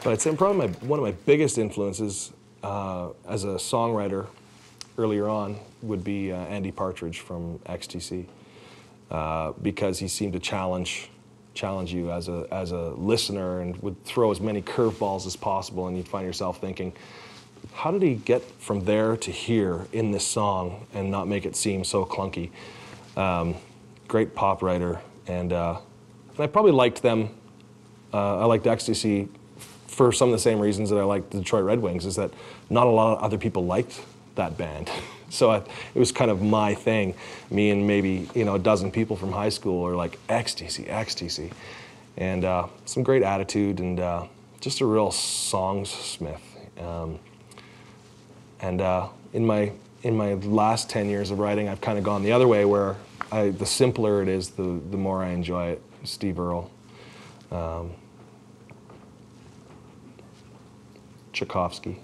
But I'd say probably one of my biggest influences as a songwriter earlier on would be Andy Partridge from XTC, because he seemed to challenge you as a listener and would throw as many curveballs as possible, and you'd find yourself thinking, how did he get from there to here in this song and not make it seem so clunky? Great pop writer, and I probably liked them. I liked XTC for some of the same reasons that I liked the Detroit Red Wings, is that not a lot of other people liked that band. So it was kind of my thing. Me and maybe a dozen people from high school are like, XTC. And some great attitude and just a real songsmith. And in my last 10 years of writing, I've kind of gone the other way, where the simpler it is, the more I enjoy it. Steve Earle. Tchaikovsky.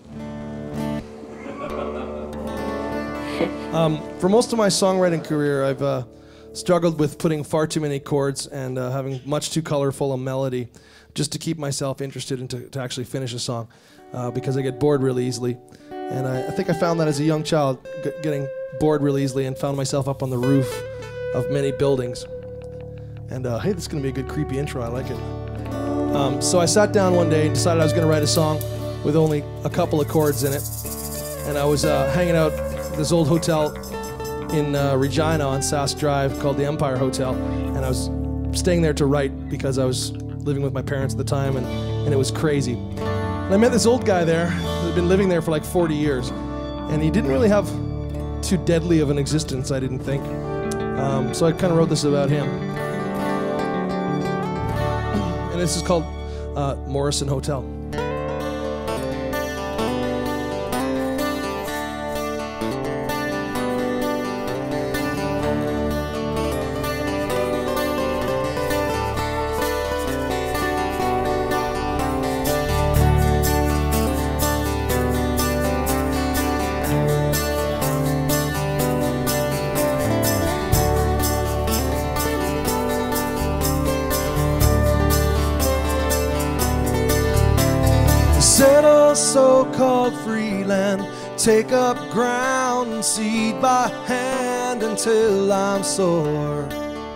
For most of my songwriting career, I've struggled with putting far too many chords and having much too colorful a melody just to keep myself interested and to actually finish a song, because I get bored really easily. And I think I found that as a young child, getting bored really easily, and found myself up on the roof of many buildings. And hey, this is going to be a good creepy intro, I like it. So I sat down one day and decided I was going to write a song with only a couple of chords in it. And I was hanging out at this old hotel in Regina on Sask Drive called the Empire Hotel. And I was staying there to write because I was living with my parents at the time, and it was crazy. And I met this old guy there who had been living there for like 40 years. And he didn't really have too deadly of an existence, I didn't think. So I kind of wrote this about him. And this is called Morrison Hotel. Settle so-called free land, take up ground and seed by hand until I'm sore.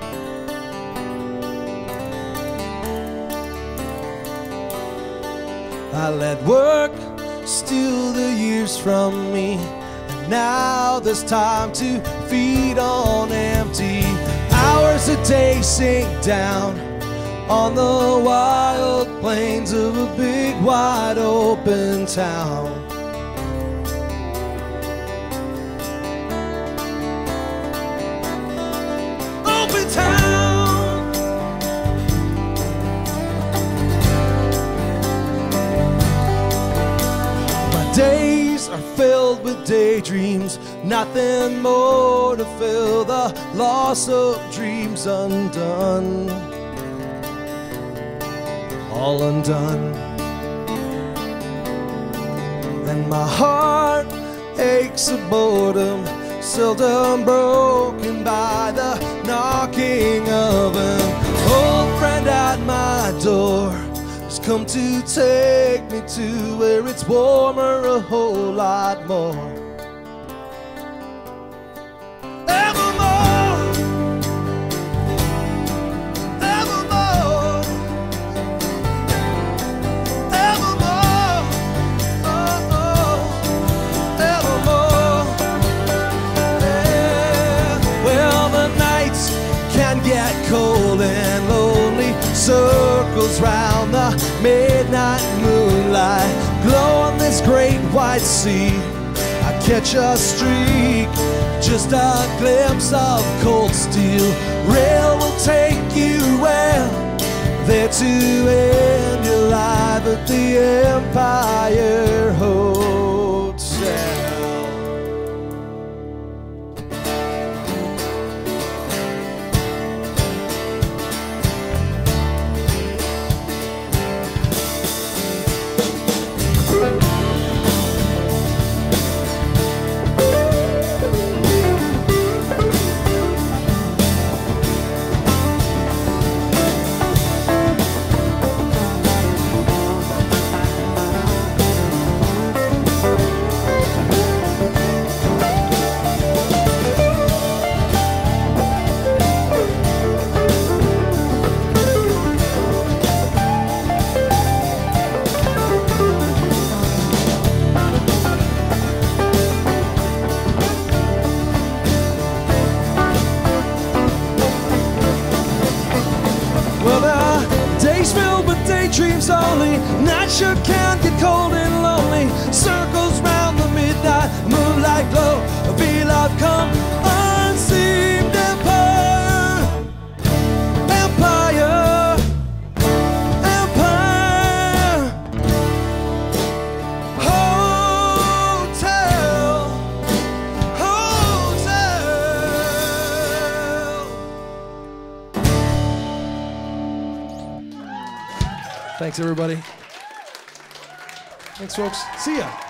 I let work steal the years from me, and now there's time to feed on empty. Hours a day sink down on the wild plains of a big wide open town. Open town. My days are filled with daydreams, nothing more to fill the loss of dreams undone. All undone. And my heart aches of boredom, seldom broken by the knocking of an old friend at my door. Has come to take me to where it's warmer a whole lot more. Cold and lonely, circles round the midnight moonlight, glow on this great white sea. I catch a streak, just a glimpse of cold steel. Rail will take you where, there to end your life at the Empire Hotel. nights only. Night sure can get cold and lonely. Circles round the midnight moonlight glow. I feel I've come unseemed empire. Empire. Empire. Hotel. Hotel. Thanks, everybody. Thanks, folks. See ya.